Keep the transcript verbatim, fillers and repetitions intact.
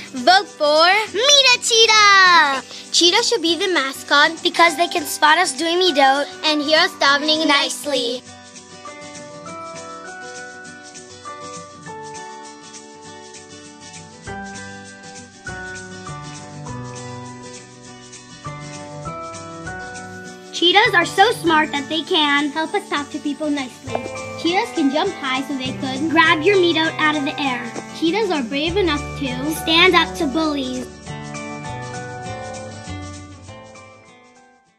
Vote for Middah Cheetah! Cheetah should be the mascot because they can spot us doing Middah and hear us davening nicely. Cheetahs are so smart that they can help us talk to people nicely. Cheetahs can jump high so they could grab your meat out out of the air. Cheetahs are brave enough to stand up to bullies.